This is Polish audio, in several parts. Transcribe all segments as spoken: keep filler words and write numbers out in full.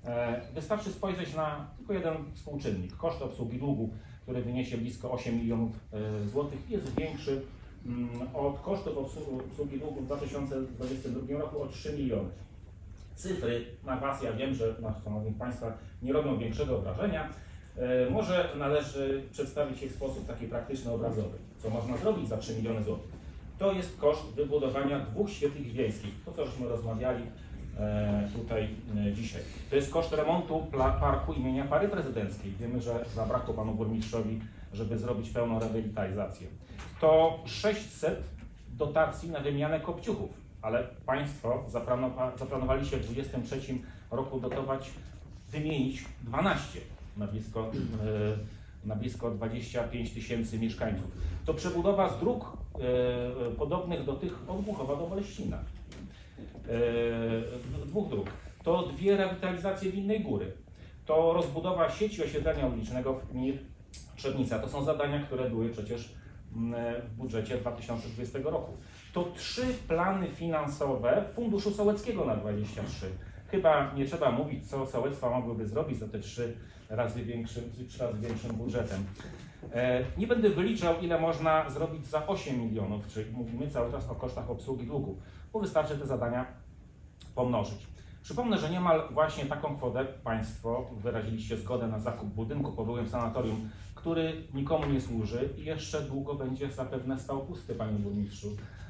Wystarczy spojrzeć na tylko jeden współczynnik. Koszt obsługi długu, który wyniesie blisko osiem milionów złotych, jest większy od kosztów obsługi długu w dwa tysiące dwudziestym drugim roku o trzy miliony. Cyfry na Was, ja wiem, że na szanownych Państwa nie robią większego wrażenia. Może należy przedstawić je w sposób taki praktyczny, obrazowy. Co można zrobić za trzy miliony złotych? To jest koszt wybudowania dwóch świetlisk wiejskich. To, co żeśmy rozmawiali tutaj dzisiaj. To jest koszt remontu parku imienia Pary Prezydenckiej. Wiemy, że zabrakło Panu Burmistrzowi, żeby zrobić pełną rewitalizację. To sześćset dotacji na wymianę kopciuchów, ale Państwo zaplanowali się w dwudziestym trzecim roku dotować, wymienić dwanaście na blisko, na blisko dwadzieścia pięć tysięcy mieszkańców. To przebudowa z dróg podobnych do tych od Głuchowa do Boleścina. Dwóch dróg. To dwie rewitalizacje Winnej Góry. To rozbudowa sieci osiedlenia ulicznego w gminie Trzebnica. To są zadania, które były przecież w budżecie dwa tysiące dwudziestego roku. To trzy plany finansowe Funduszu Sołeckiego na dwadzieścia trzy. Chyba nie trzeba mówić, co sołectwa mogłyby zrobić za te trzy razy większym, trzy razy większym budżetem. Nie będę wyliczał, ile można zrobić za osiem milionów, czyli mówimy cały czas o kosztach obsługi długu, bo wystarczy te zadania pomnożyć. Przypomnę, że niemal właśnie taką kwotę Państwo wyraziliście zgodę na zakup budynku po byłym sanatorium, który nikomu nie służy i jeszcze długo będzie zapewne stał pusty, Panie Burmistrzu.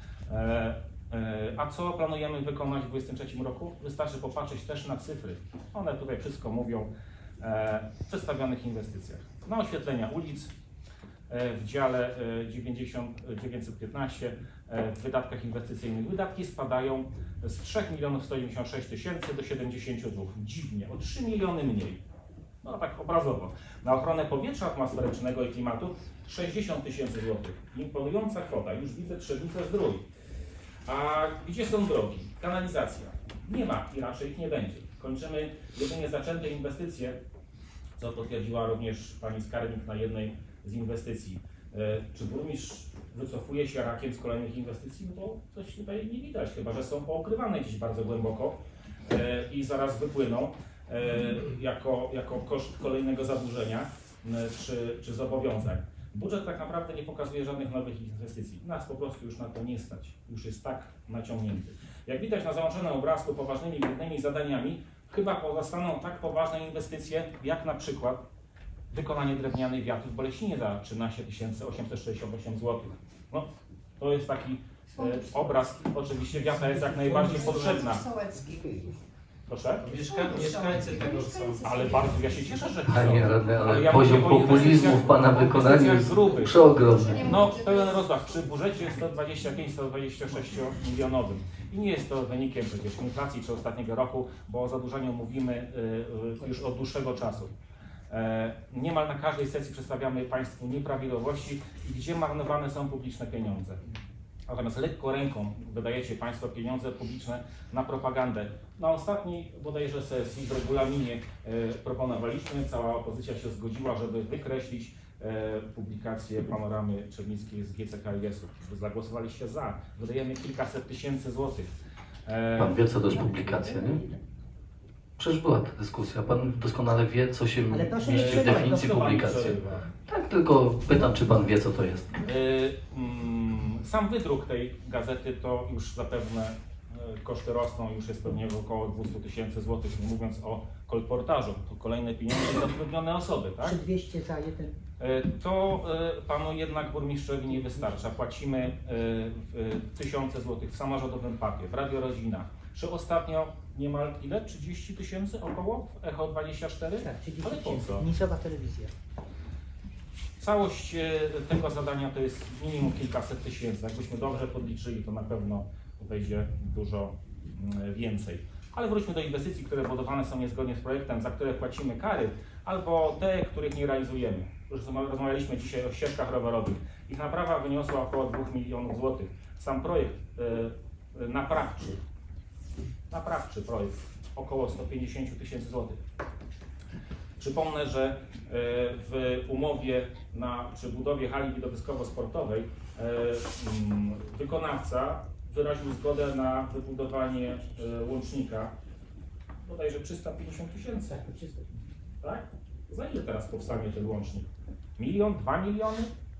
A co planujemy wykonać w dwudziestym trzecim roku? Wystarczy popatrzeć też na cyfry. One tutaj wszystko mówią w przedstawionych inwestycjach. Na oświetlenia ulic w dziale dziewięćset piętnaście w wydatkach inwestycyjnych wydatki spadają z trzech milionów sto dziewięćdziesiąt sześć tysięcy do siedemdziesięciu dwóch. Dziwnie, o trzy miliony mniej. No tak obrazowo. Na ochronę powietrza atmosferycznego i klimatu sześćdziesiąt tysięcy złotych. Imponująca kwota. Już widzę Trzebnicę Zdrój. A gdzie są drogi? Kanalizacja. Nie ma i raczej ich nie będzie. Kończymy jedynie zaczęte inwestycje, co potwierdziła również Pani Skarbnik na jednej z inwestycji. Czy burmistrz wycofuje się rakiem z kolejnych inwestycji? No bo coś tutaj nie widać, chyba że są poukrywane gdzieś bardzo głęboko i zaraz wypłyną jako, jako koszt kolejnego zadłużenia czy, czy zobowiązań. Budżet tak naprawdę nie pokazuje żadnych nowych inwestycji. Nas po prostu już na to nie stać. Już jest tak naciągnięty. Jak widać na załączonym obrazku, poważnymi głównymi zadaniami chyba pozostaną tak poważne inwestycje, jak na przykład wykonanie drewnianej wiaty w Boleścinie za trzynaście tysięcy osiemset sześćdziesiąt osiem złotych. No, to jest taki e, obraz. Oczywiście wiata jest jak najbardziej potrzebna. Proszę? Mieszka mieszkańcy tego są. Ale bardzo ja się cieszę, że Panie radny, ale, ale ja poziom populizmu w Pana wykonaniu jest przeogromny. No, pełen rozmach. Przy budżecie sto dwadzieścia pięć do sto dwadzieścia sześć milionowym. I nie jest to wynikiem przecież inflacji czy ostatniego roku, bo o zadłużeniu mówimy y, już od dłuższego czasu. E, niemal na każdej sesji przedstawiamy Państwu nieprawidłowości i gdzie marnowane są publiczne pieniądze. Natomiast lekko ręką wydajecie Państwo pieniądze publiczne na propagandę. Na ostatniej bodajże sesji w regulaminie e, proponowaliśmy, cała opozycja się zgodziła, żeby wykreślić e, publikację panoramy Trzebnickiej z G C K S u. Zagłosowaliście za. Wydajemy kilkaset tysięcy złotych. E, Pan wie, co to jest publikacja, nie? Przecież była ta dyskusja. Pan doskonale wie, co się mieści w definicji publikacji. Tak, tylko pytam, czy Pan wie, co to jest. Yy, mm, sam wydruk tej gazety to już zapewne yy, koszty rosną, już jest pewnie około dwieście tysięcy złotych, nie mówiąc o kolportażu. To kolejne pieniądze i zatrudnione osoby, tak? Czy dwieście za jeden? Yy, to yy, Panu jednak burmistrzowi nie wystarcza. Płacimy yy, yy, tysiące złotych w samorządowym papie, w Radio Rodzina. Czy ostatnio niemal ile? trzydzieści tysięcy około? W Echo dwadzieścia cztery? Tak, trzydzieści Ale po tysięcy. co? Niszowa telewizja. Całość tego zadania to jest minimum kilkaset tysięcy. Jakbyśmy dobrze podliczyli, to na pewno wejdzie dużo więcej. Ale wróćmy do inwestycji, które budowane są niezgodnie z projektem, za które płacimy kary, albo te, których nie realizujemy. Już rozmawialiśmy dzisiaj o ścieżkach rowerowych. Ich naprawa wyniosła około dwóch milionów złotych. Sam projekt yy, naprawczy, naprawczy projekt, około sto pięćdziesiąt tysięcy złotych. Przypomnę, że w umowie na, przy budowie hali widowiskowo-sportowej wykonawca wyraził zgodę na wybudowanie łącznika bodajże trzysta pięćdziesiąt tysięcy. Tak? Za ile teraz powstanie ten łącznik? Milion? Dwa miliony?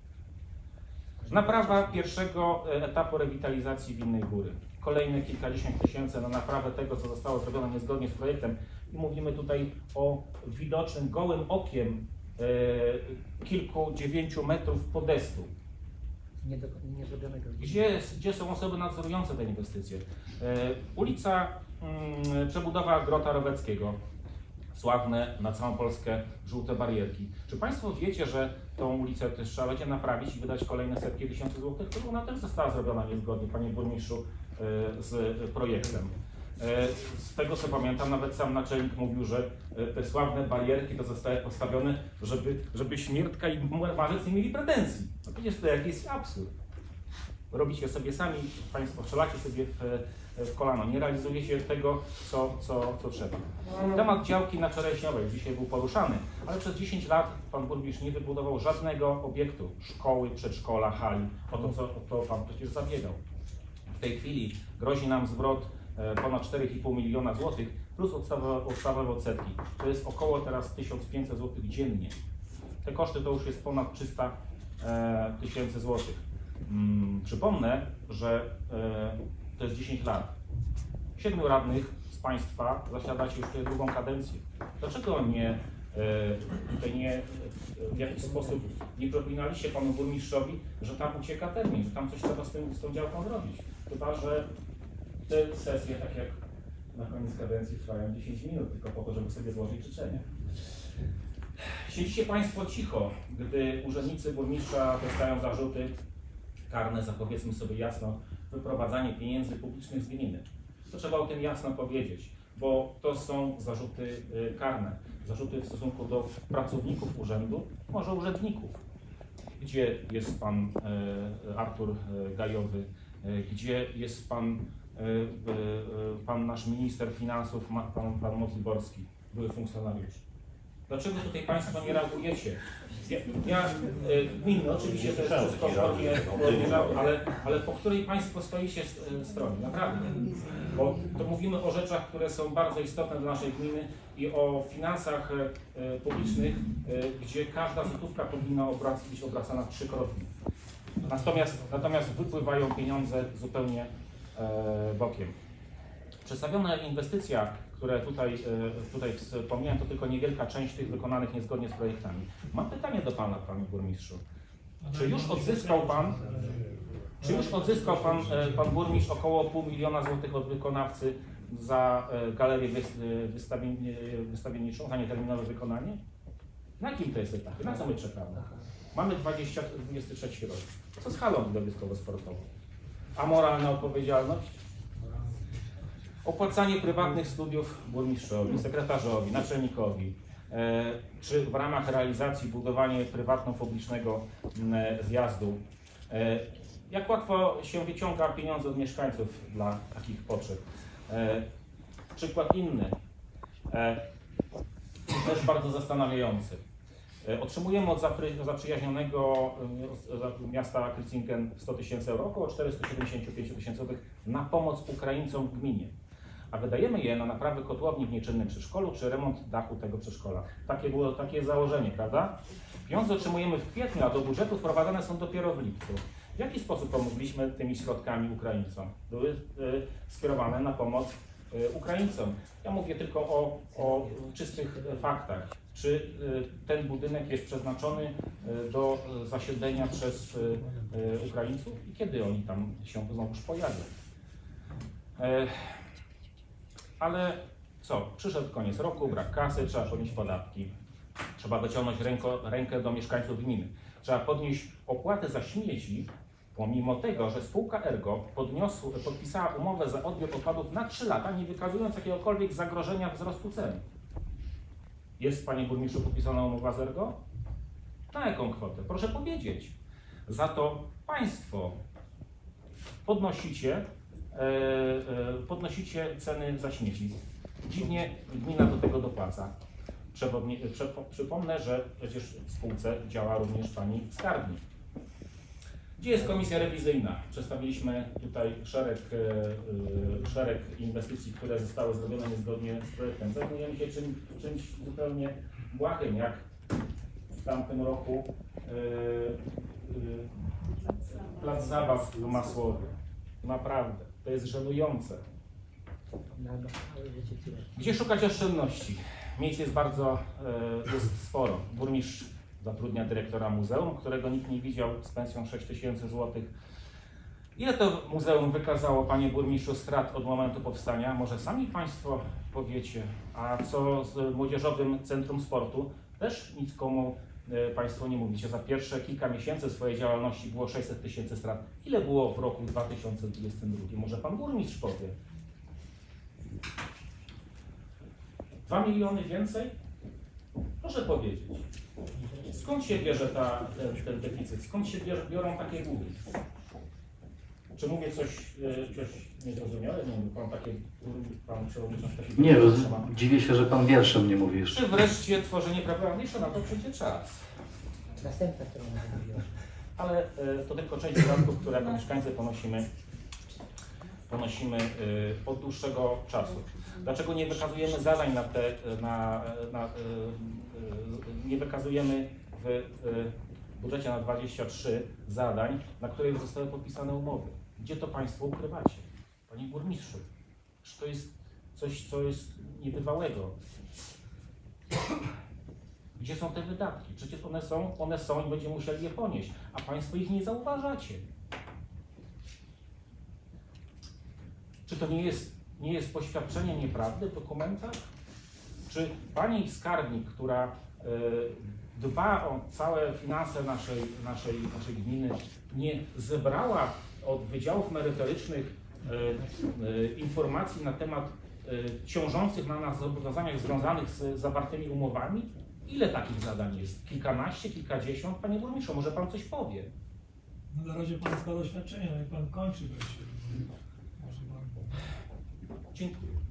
Naprawa pierwszego etapu rewitalizacji Winnej Góry. Kolejne kilkadziesiąt tysięcy na naprawę tego, co zostało zrobione niezgodnie z projektem. I mówimy tutaj o widocznym, gołym okiem e, kilku, dziewięciu metrów podestu. Nie, do, nie zrobionego. Gdzie, gdzie są osoby nadzorujące te inwestycje? E, ulica, mm, przebudowa Grota Roweckiego. Sławne na całą Polskę żółte barierki. Czy Państwo wiecie, że tą ulicę też trzeba będzie naprawić i wydać kolejne setki tysięcy złotych? To ona też została zrobiona niezgodnie, Panie Burmistrzu, z projektem. Z tego co pamiętam, nawet sam naczelnik mówił, że te sławne barierki to zostały postawione, żeby, żeby Śmiertka i Marzec nie mieli pretensji. No przecież to jakiś absurd. Robicie sobie sami, Państwo strzelacie sobie w, w kolano, nie realizujecie tego, co, co, co trzeba. Temat działki na Czereśniowej dzisiaj był poruszany, ale przez dziesięć lat Pan Burmistrz nie wybudował żadnego obiektu, szkoły, przedszkola, hali, o to, co, o to Pan przecież zabiegał. W tej chwili grozi nam zwrot ponad cztery i pół miliona złotych plus podstawowe odsetki. To jest około teraz tysiąc pięćset złotych dziennie. Te koszty to już jest ponad trzysta tysięcy złotych. Hmm, przypomnę, że e, to jest dziesięć lat. Siedmiu radnych z Państwa zasiadacie już tutaj drugą kadencję. Dlaczego nie, e, nie w jakiś sposób nie propinaliście Panu Burmistrzowi, że tam ucieka termin, że tam coś trzeba z, tym, z tą działką zrobić? Chyba że te sesje, tak jak na koniec kadencji, trwają dziesięć minut, tylko po to, żeby sobie złożyć życzenia. Siedzicie Państwo cicho, gdy urzędnicy burmistrza dostają zarzuty karne za, powiedzmy sobie jasno, wyprowadzanie pieniędzy publicznych z gminy. To trzeba o tym jasno powiedzieć, bo to są zarzuty karne. Zarzuty w stosunku do pracowników urzędu, może urzędników. Gdzie jest Pan Artur Gajowy, gdzie jest Pan, pan nasz minister finansów, Pan, pan Modliborski, były funkcjonariusz. Dlaczego tutaj Państwo nie reagujecie? Ja, ja gminny, oczywiście to jest wszystko zgodnie, ale, ale po której Państwo stoicie stronie? Naprawdę. Bo to mówimy o rzeczach, które są bardzo istotne dla naszej gminy i o finansach publicznych, gdzie każda złotówka powinna być obracana trzykrotnie. Natomiast, natomiast wypływają pieniądze zupełnie bokiem. Przedstawiona inwestycja, które tutaj, tutaj wspomniałem, to tylko niewielka część tych wykonanych niezgodnie z projektami. Mam pytanie do Pana, Panie Burmistrzu. Czy już odzyskał Pan, czy już odzyskał Pan, Pan Burmistrz około pół miliona złotych od wykonawcy za galerię wystawienni, wystawienniczą, za nieterminowe wykonanie? Na jakim to jest etapie? Na co my czekamy? Mamy dwudziesty trzeci rok. Co z halą widowiskowo-sportową? A moralna odpowiedzialność? Opłacanie prywatnych studiów burmistrzowi, sekretarzowi, naczelnikowi, e, czy w ramach realizacji budowanie prywatno-publicznego e, zjazdu. E, jak łatwo się wyciąga pieniądze od mieszkańców dla takich potrzeb. E, przykład inny, e, też bardzo zastanawiający. E, otrzymujemy od zapry, zaprzyjaźnionego e, miasta Krycingen sto tysięcy euro, około czterysta siedemdziesiąt pięć tysięcy złotych na pomoc Ukraińcom w gminie. A wydajemy je na naprawę kotłowni w nieczynnym przedszkolu czy remont dachu tego przedszkola. Takie było takie założenie, prawda? Pieniądze otrzymujemy w kwietniu, a do budżetu wprowadzane są dopiero w lipcu. W jaki sposób pomogliśmy tymi środkami Ukraińcom? Były y, skierowane na pomoc y, Ukraińcom. Ja mówię tylko o, o czystych faktach. Czy y, ten budynek jest przeznaczony y, do zasiedlenia przez y, y, Ukraińców i kiedy oni tam się znowuż pojawią? Y, Ale co? Przyszedł koniec roku, brak kasy, trzeba podnieść podatki. Trzeba wyciągnąć ręko, rękę do mieszkańców gminy. Trzeba podnieść opłatę za śmieci, pomimo tego, że spółka Ergo podniosł, podpisała umowę za odbiór odpadów na trzy lata, nie wykazując jakiegokolwiek zagrożenia wzrostu cen. Jest, Panie Burmistrzu, podpisana umowa z Ergo? Na jaką kwotę? Proszę powiedzieć. Za to Państwo podnosicie podnosicie ceny za śmieci. Dziwnie gmina do tego dopłaca. Przewodni, prze, przypomnę, że przecież w spółce działa również Pani skarbnik. Gdzie jest komisja rewizyjna? Przedstawiliśmy tutaj szereg, e, szereg inwestycji, które zostały zrobione niezgodnie z projektem. Zajmujemy się czym, czymś zupełnie błahym, jak w tamtym roku e, e, plac zabaw w Masłowie. Naprawdę, to jest żenujące. Na, na całe życie tyle. Gdzie szukać oszczędności? Miejsc jest bardzo e, jest sporo. Burmistrz zatrudnia dyrektora muzeum, którego nikt nie widział, z pensją sześć tysięcy złotych. Ile to muzeum wykazało, panie burmistrzu, strat od momentu powstania? Może sami państwo powiecie. A co z Młodzieżowym Centrum Sportu? Też nic komu e, państwo nie mówicie. Za pierwsze kilka miesięcy swojej działalności było sześćset tysięcy strat. Ile było w roku dwa tysiące dwudziestym drugim? Może pan burmistrz powie? Dwa miliony więcej? Proszę powiedzieć. Skąd się bierze ta, ten, ten deficyt? Skąd się bierze, biorą takie długi? Czy mówię coś, e, coś niezrozumiałe? Nie wiem, pan takie, pan przewodniczący takie... Nie, roz... dziwię się, że pan wierszem nie mówisz. Czy wreszcie tworzenie prawa? Jeszcze na to przyjdzie czas. Następna strona mówiła. Ale e, to tylko część wydatków, które jako mieszkańcy ponosimy, ponosimy e, od dłuższego czasu. Dlaczego nie wykazujemy zadań na te, na, na, e, e, nie wykazujemy w e, budżecie na dwadzieścia trzy zadań, na których zostały podpisane umowy? Gdzie to państwo ukrywacie? Panie burmistrzu, czy to jest coś, co jest niebywałego? Gdzie są te wydatki? Przecież one są, one są i będziemy musieli je ponieść, a państwo ich nie zauważacie. Czy to nie jest, nie jest poświadczenie nieprawdy w dokumentach? Czy pani skarbnik, która y, dba o całe finanse naszej, naszej, naszej gminy, nie zebrała od wydziałów merytorycznych y, y, informacji na temat y, ciążących na nas zobowiązaniach związanych z zawartymi umowami? Ile takich zadań jest? Kilkanaście, kilkadziesiąt? Panie burmistrzu, może pan coś powie? No na razie pan składa oświadczenie, no i pan kończy wreszcie. Może pan... Dziękuję.